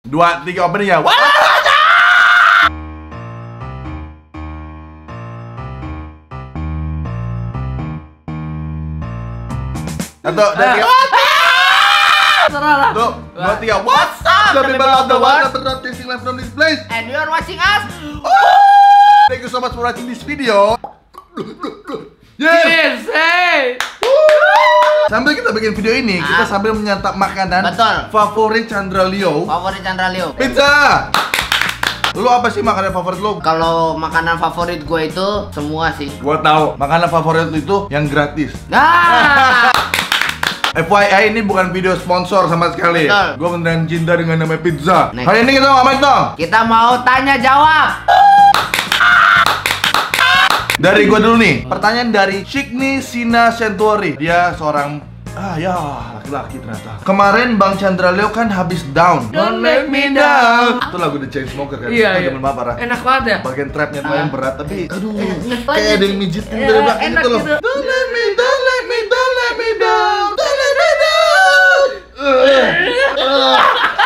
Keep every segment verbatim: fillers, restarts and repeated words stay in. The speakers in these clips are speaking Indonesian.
dua, tiga, opening ya. Wah! Satu, dua, tiga. Serah. Tuh, dua, tiga. What's up? The people of the world, the broadcasting live from this place. And you are watching us. Thank you so much for watching this video. Yes, hey. Sambil kita bikin video ini, kita Ah. sambil menyantap makanan Betul. favorit Chandra Leo. Favorit Chandra Leo. Pizza. Lu apa sih makanan favorit lu? Kalau makanan favorit gue itu semua sih. Gua tahu. Makanan favorit lu itu yang gratis. Nah. F Y I ini bukan video sponsor sama sekali. Betul. Gua beneran cinta dengan namanya pizza. Next. Hari ini kita mau ngapain, Tom? Kita mau tanya jawab. Dari gua dulu nih. Pertanyaan dari Shikni Sina Sentuari. Dia seorang ah ya laki-laki ternyata. Kemarin Bang Chandra Leo kan habis down. Don't let me down. Itu lagu The Chainsmokers kan. Iya, Itu iya. zaman banget parah. Enak banget ya. Bagian trapnya lumayan berat tapi aduh enak kayak banget ada yang sih. mijitin Iya, dari belakang enak gitu loh. gitu. Don't let me, don't let me, don't let me down, don't let me down. Uh, uh.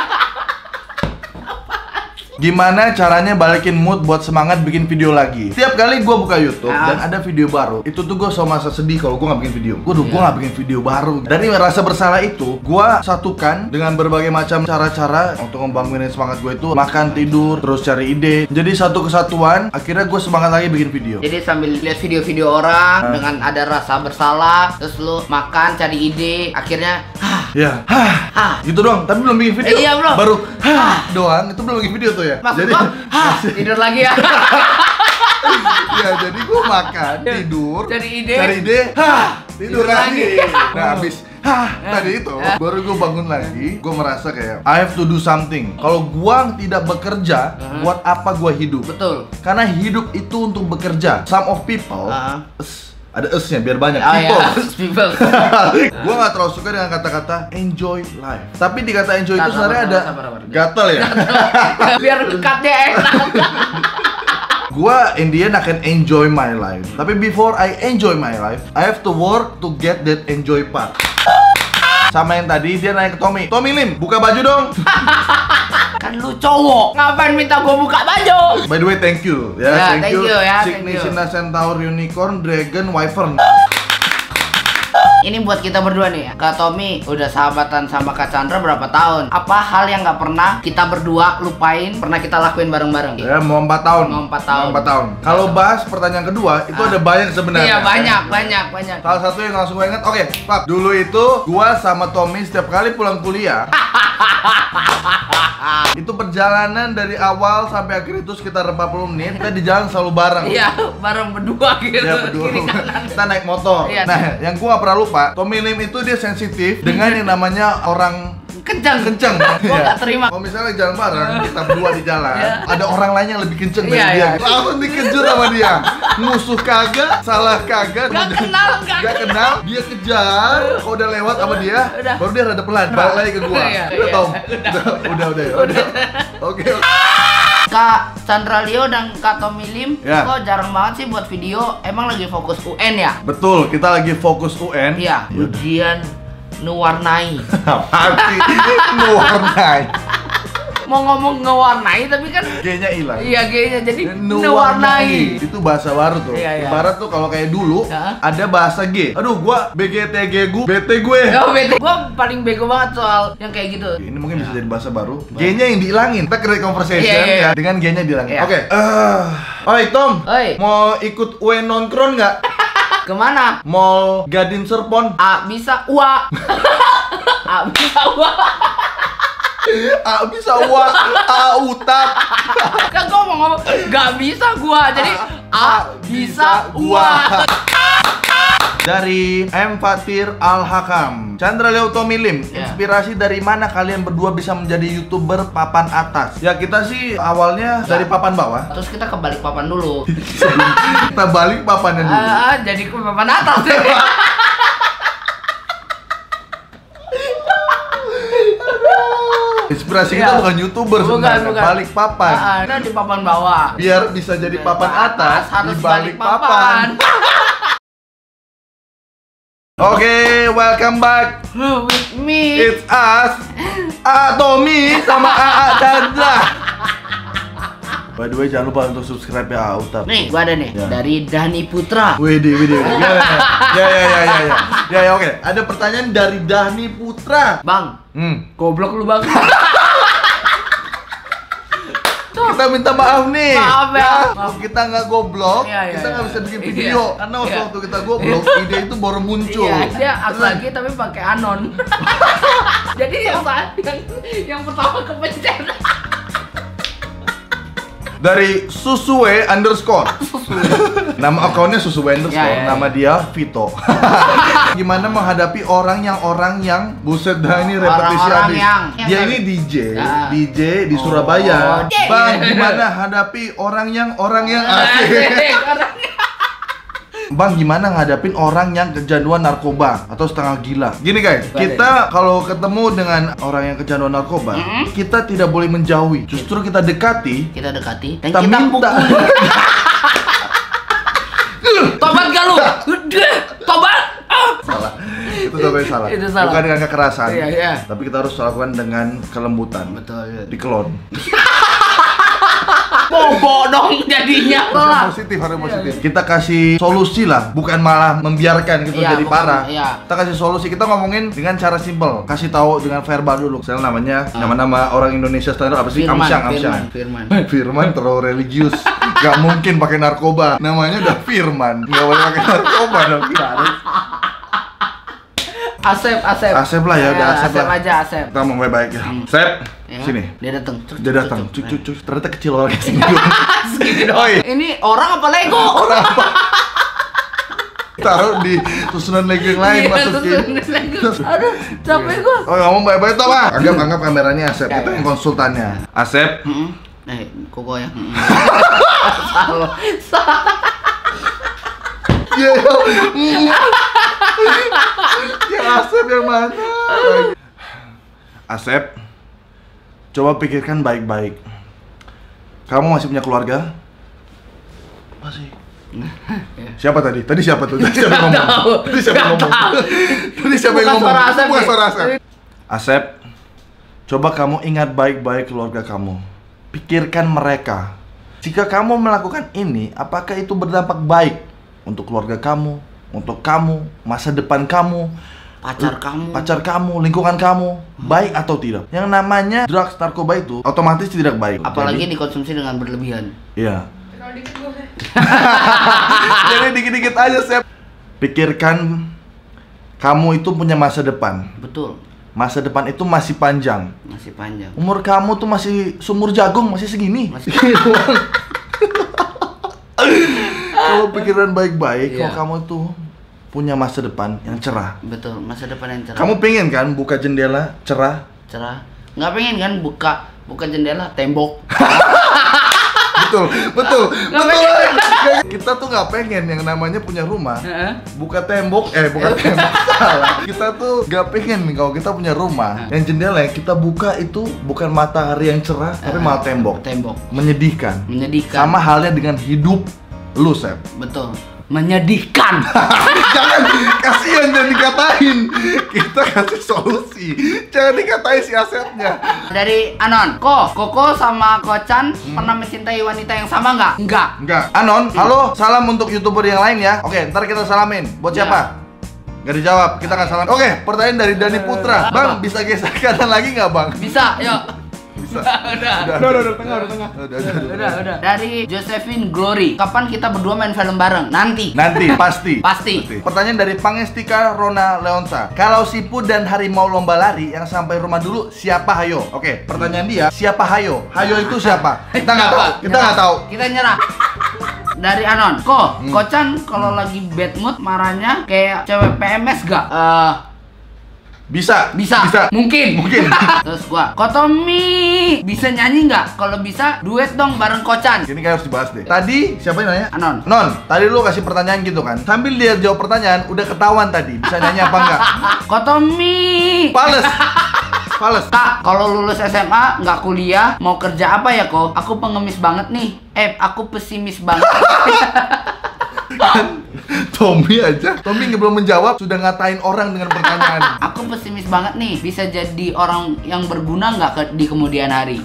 Gimana caranya balikin mood buat semangat bikin video lagi? Setiap kali gue buka YouTube Ah. dan ada video baru, itu tuh gue selalu merasa sedih kalau gue nggak bikin video. Gue gue Iya. nggak bikin video baru. Dari rasa bersalah itu, gue satukan dengan berbagai macam cara-cara untuk membangunin semangat gue itu makan, tidur, terus cari ide. Jadi satu kesatuan, akhirnya gue semangat lagi bikin video. Jadi sambil lihat video-video orang Ah. dengan ada rasa bersalah, terus lu makan, cari ide, akhirnya hah, Ya, hah, hah. gitu doang. Tapi belum bikin video. Eh, iya, belum. Baru hah doang. Itu belum bikin video tuh ya. Maksud Jadi, gua, hah, tidur lagi ya. ya jadi gue makan, tidur, Cari ide. cari ide, hah, tidur Tidur lagi. lagi. Nah, habis hah tadi itu, baru gue bangun lagi. Gue merasa kayak I have to do something. Kalau gua tidak bekerja, Hmm. buat apa gua hidup? Betul. Karena hidup itu untuk bekerja. Some of people, Ah. es, ada esnya biar banyak. Oh People. ya, people. Gua nggak terlalu suka dengan kata-kata enjoy life. Tapi di kata enjoy itu Sabar, sebenarnya sabar, ada sabar, sabar. gatel ya. Biar dekatnya enak. Gua in the end akan enjoy my life. Tapi before I enjoy my life, I have to work to get that enjoy part. Sama yang tadi dia nanya ke Tommy, Tommy Lim, buka baju dong. Kan lu cowok, ngapain minta gua buka baju? By the way, thank you ya, Ya, thank you ya, thank Shikni you. Sina Centaur Unicorn Dragon Wyvern. Ini buat kita berdua nih ya. Kak Tommy udah sahabatan sama Kak Chandra berapa tahun? Apa hal yang nggak pernah kita berdua lupain, pernah kita lakuin bareng-bareng? Ya mau empat tahun. Mau empat tahun. Mau empat tahun. Kalau bahas pertanyaan kedua, itu Ah. ada banyak sebenarnya. Iya, banyak, banyak, banyak. Salah satu yang langsung gue ingat, oke, Pak. Dulu itu gua sama Tommy setiap kali pulang kuliah. Itu perjalanan dari awal sampai akhir itu sekitar empat puluh menit. Kita di jalan selalu bareng. Iya, bareng berdua gitu. Ya berdua. Kiri kanan. Kita naik motor. Iya. Nah, yang gua gak pernah lupa, Tommy Lim itu dia sensitif dengan yang namanya orang Kenceng. kenceng. Gua Iya. nggak terima. Kalau misalnya jalan bareng, kita berdua di jalan, Iya. ada orang lain yang lebih kenceng dari Iya, dia. iya. Langsung dikejar sama dia. Musuh kagak, salah kagak. Nggak kenal, nggak Nggak kenal. Dia kejar. Kalau udah lewat sama dia, Udah. baru dia rada pelan, balik lagi ke gua. Iya, Udah iya. Tom. Udah, Udah, udah, udah. udah. Oke. Kak Chandra Leo dan Kak Tommy Lim, Ya. kok jarang banget sih buat video. Emang lagi fokus U N ya? Betul, kita lagi fokus U N. Iya. Yaudah. Ujian mewarnai. Apaan sih? Mewarnai. Mau ngomong ngewarnai tapi kan G-nya hilang. iya G-nya jadi Mewarnai. mewarnai. Itu bahasa baru tuh. Iya, iya. Ibarat tuh kalau kayak dulu Ya. ada bahasa G. Aduh, gua B G T G gue, B T gue. Oh, bete. Gua paling bego banget soal yang kayak gitu. Ini mungkin bisa jadi bahasa baru. G-nya yang dihilangin. Kita create conversation Iya, iya, iya. ya dengan G-nya dihilangin. Iya. Oke. Eh, Oi Tom, Oi. mau ikut U N Nongkrong nggak? Kemana? Mall Gadin Serpon. A bisa ua. A bisa ua. A bisa wa, A utak. Kan gua mau ngomong gak bisa gua. Jadi A bisa ua. Dari M Fatir Al Hakam, Chandra Leo Tommy Lim, Ya. inspirasi dari mana kalian berdua bisa menjadi YouTuber papan atas? Ya kita sih awalnya dari papan bawah. Terus kita ke balik papan dulu. Kita balik papannya dulu. Ah, jadi ke papan atas. Inspirasi Iya. kita bukan YouTuber Bukan, sebenarnya, bukan. balik papan. Ah, kita di papan bawah. Biar bisa jadi papan atas, harus di balik papan. Oke, welcome back. With me. It's us, A Tommy sama A A dan By the way, jangan lupa untuk subscribe ya, Utap. Nih, gua ada nih Ya. dari Dani Putra. Widih, widih, widih. Ya, ya, ya, ya, ya, ya, ya, ya, ya, oke. Ada pertanyaan dari Dani Putra. Bang, Hmm. goblok lu bang. Kita minta maaf nih. Maaf ya. Maaf. Kita nggak goblok, Iya, iya, kita nggak iya. bisa bikin Iya. video karena waktu, Iya. waktu kita goblok, ide itu baru muncul. Iya, dia up lagi tapi pakai anon. Jadi yang saat yang yang pertama kepencet. Dari Susue underscore. Nama akunnya Susue underscore. Ya, ya, ya. Nama dia Vito. Gimana menghadapi orang yang orang yang buset dah ini repetisi Orang-orang habis. yang- Dia yang- ini D J, Ya. D J di Oh, Surabaya. D J. Bang, gimana hadapi orang yang orang yang asik? Bang, gimana ngadapin orang yang kecanduan narkoba atau setengah gila? Gini guys, Boleh. kita kalau ketemu dengan orang yang kecanduan narkoba, Mm-mm. kita tidak boleh menjauhi. Justru kita dekati, Kita dekati dan kita kita minta. pukul. Tobat gak lu? Udah, tobat. Ah. Salah. Itu sampai salah. Itu salah. Bukan dengan kekerasan. Iya, iya. Tapi kita harus lakukan dengan kelembutan. Betul. Dikelon. Bobo dong jadinya. Harus positif, harus positif. Kita kasih solusi lah, bukan malah membiarkan gitu Iya, jadi bukan, parah. iya. Kita kasih solusi. Kita ngomongin dengan cara simpel. Kasih tahu dengan verbal dulu. Misalnya namanya, Ah. nama-nama orang Indonesia standar apa sih? Firman, Amsyang, Firman, Amsyang. Firman. Firman terlalu religius. Gak mungkin pakai narkoba. Namanya udah Firman. Gak boleh pakai narkoba dong. Kita harus. Asep, Asep. Asep lah ya, udah Ya, Asep Asep lah. aja, Asep. Kita ngomong baik-baik ya. Hmm. Sep, Ya. sini. Dia datang. Cuk, Dia cuk, datang, cuk, cuy, cuk. cuy, cuy. Ternyata kecil orangnya sini. Segini doang. Oi. Ini orang apa Lego? Orang apa? Taruh di susunan Lego yang lain, Iya, masukin. susunan Lego. Aduh, capek gua. Oh, ngomong baik-baik toh, Pak. Anggap anggap kameranya Asep. Ya, Kita ya. yang konsultannya. Asep. Mm-mm. Eh, koko ya. Mm-mm. Salah. Salah. Ya, ya Asep yang mana? Asep, coba pikirkan baik-baik. Kamu masih punya keluarga? Masih. Siapa tadi? Tadi siapa tuh? Tadi siapa yang ngomong? tahu. Tadi siapa yang Nggak ngomong? tahu. Tadi siapa yang Bukan ngomong? suara Asep Bukan nih. suara Asep. Asep, coba kamu ingat baik-baik keluarga kamu. Pikirkan mereka. Jika kamu melakukan ini, apakah itu berdampak baik untuk keluarga kamu, untuk kamu, masa depan kamu, Pacar kamu. pacar kamu, lingkungan kamu, baik atau tidak? Yang namanya drugs narkoba itu otomatis tidak baik. Apalagi Jadi, dikonsumsi dengan berlebihan. iya. Jadi dikit-dikit aja, Sep. Pikirkan kamu itu punya masa depan. Betul. Masa depan itu masih panjang. Masih panjang. Umur kamu tuh masih sumur jagung, masih segini. Masih- Kalau pikiran baik-baik, Iya. kalau kamu tuh punya masa depan yang cerah. Betul, masa depan yang cerah. Kamu pengen kan buka jendela cerah? cerah. Nggak pengen kan buka buka jendela tembok. Betul, betul, Nggak betul. Kita tuh nggak pengen yang namanya punya rumah Heeh. buka tembok, eh bukan tembok salah. Kita tuh nggak pengen nih kalau kita punya rumah yang jendela yang kita buka itu bukan matahari yang cerah, tapi Heeh. malah tembok. Tembok. Menyedihkan. Menyedihkan. Sama halnya dengan hidup lu, Sep. Betul. Menyedihkan. Jangan, kasihan, jangan dikatain. Kita kasih solusi. Jangan dikatain si Asepnya. Dari Anon, Ko, Koko sama Kocan pernah mencintai wanita yang sama nggak? Nggak. Enggak. Anon, halo, salam untuk YouTuber yang lain ya. Oke, ntar kita salamin. Buat Ya. siapa? Nggak dijawab, kita nggak salam. Oke, pertanyaan dari Dani Putra. Apa? Bang, bisa geser kanan lagi nggak, Bang? Bisa, yuk. Bisa. Udah. Udah, udah, udah, tengah, udah, tengah. Udah, udah, udah. Udah, udah. Dari Josephine Glory, kapan kita berdua main film bareng? Nanti. Nanti, pasti. Pasti. Pertanyaan dari Pangestika Rona Leonsa. Kalau Siput dan Harimau lomba lari yang sampai rumah dulu, siapa hayo? Oke, pertanyaan dia, siapa hayo? Hayo itu siapa? Kita nggak tahu. Kita nggak tahu. Kita nyerah. Dari Anon, Ko, Hmm. Kocan kalau lagi bad mood marahnya kayak cewek P M S gak? Eh, Bisa. bisa. Bisa. Mungkin. Mungkin. Terus gua, Kotomi, bisa nyanyi nggak? Kalau bisa, duet dong bareng Kocan. Ini kan harus dibahas deh. Tadi siapa yang nanya? Anon. Non, tadi lu kasih pertanyaan gitu kan. Sambil dia jawab pertanyaan, udah ketahuan tadi bisa nyanyi apa enggak. Kotomi. Pales. Pales. Kak, kalau lulus S M A nggak kuliah, mau kerja apa ya kok? Aku pengemis banget nih. Eh, aku pesimis banget. Kan Tommy aja. Tommy nggak belum menjawab sudah ngatain orang dengan pertanyaan. Aku pesimis banget nih. Bisa jadi orang yang berguna nggak ke- di kemudian hari?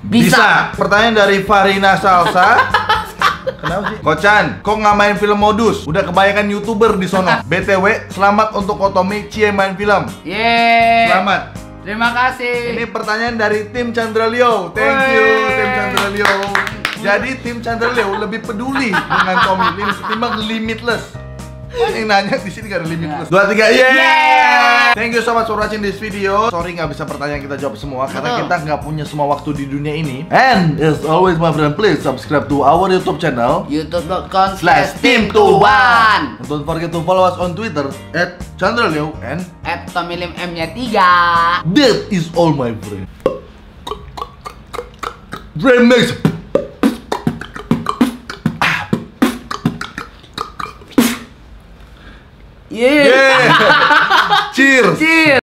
Bisa. Pertanyaan dari Farina Salsa. Kenapa sih? Kocan, kok nggak main film modus? Udah kebanyakan YouTuber di sono. B T W, selamat untuk Kotomi Cie main film. Yeay. Selamat. Terima kasih. Ini pertanyaan dari tim Chandra Leo. Thank you tim Chandra Leo. Jadi tim Chandra Leo lebih peduli dengan Tommy Lim ketimbang Limitless. Yang nanya di sini gak ada Limitless. Dua tiga, yeah! Thank you so much for watching this video. Sorry nggak bisa pertanyaan kita jawab semua karena kita nggak punya semua waktu di dunia ini. And as always my friend, please subscribe to our YouTube channel youtube dot com slash team tuan. Don't forget to follow us on Twitter at Chandra Leo and at Tommy Lim M-nya tiga. That is all my friend. Remix. Yeah. Yeah. Cheers. Cheers.